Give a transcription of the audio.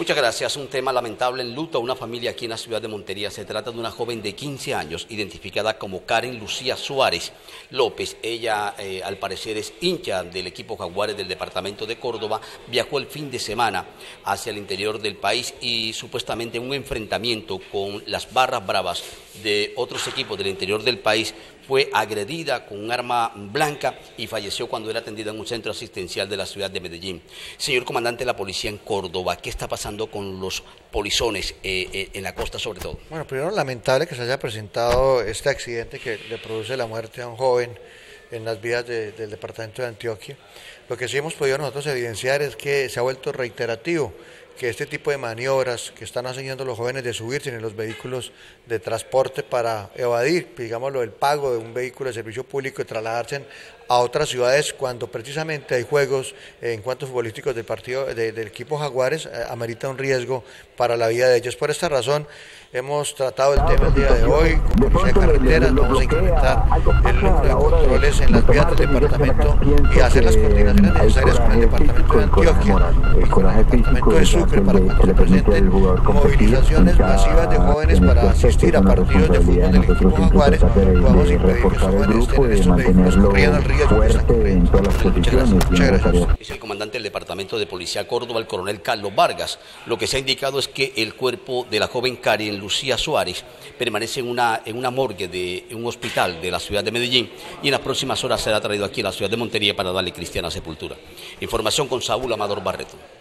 Muchas gracias. Un tema lamentable en luto a una familia aquí en la ciudad de Montería. Se trata de una joven de 15 años, identificada como Karen Lucía Suárez López. Ella, al parecer, es hincha del equipo Jaguares del departamento de Córdoba. Viajó el fin de semana hacia el interior del país y supuestamente en un enfrentamiento con las barras bravas de otros equipos del interior del país fue agredida con un arma blanca y falleció cuando era atendida en un centro asistencial de la ciudad de Medellín. Señor comandante de la policía en Córdoba, ¿qué está pasando con los polizones en la costa sobre todo? Bueno, primero lamentable que se haya presentado este accidente que le produce la muerte a un joven en las vías del departamento de Antioquia. Lo que sí hemos podido nosotros evidenciar es que se ha vuelto reiterativo que este tipo de maniobras que están haciendo los jóvenes de subirse en los vehículos de transporte para evadir, digámoslo, el pago de un vehículo de servicio público y trasladarse a otras ciudades cuando precisamente hay juegos en cuanto futbolísticos del equipo Jaguares, amerita un riesgo para la vida de ellos. Por esta razón hemos tratado el tema el día de hoy, con policía de carreteras, vamos a incrementar el número de controles en las vías del departamento y hacer las coordinaciones necesarias con el departamento de Antioquia y con el departamento de Sucre para cuando se presenten movilizaciones masivas de jóvenes para asistir a partidos de fútbol del equipo Jaguares, podamos impedir que esos jóvenes estén en estos vehículos corriendo el riesgo que están corriendo. Muchas gracias. Es el comandante del departamento de policía Córdoba, el coronel Carlos Vargas. Lo que se ha indicado es que el cuerpo de la joven Karen Lucía Suárez permanece en una morgue de un hospital de la ciudad de Medellín y en las próximas horas será traído aquí a la ciudad de Montería para darle cristiana sepultura. Información con Saúl Amador Barreto.